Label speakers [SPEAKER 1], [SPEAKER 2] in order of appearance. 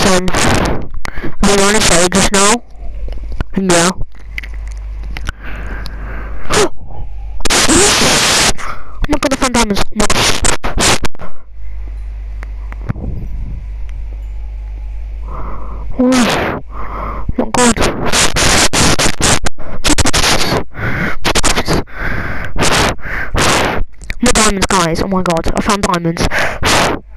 [SPEAKER 1] we want to say just now. Yeah. Oh my god, I found diamonds. Oh my god. More diamonds, guys. Oh my god, I found diamonds.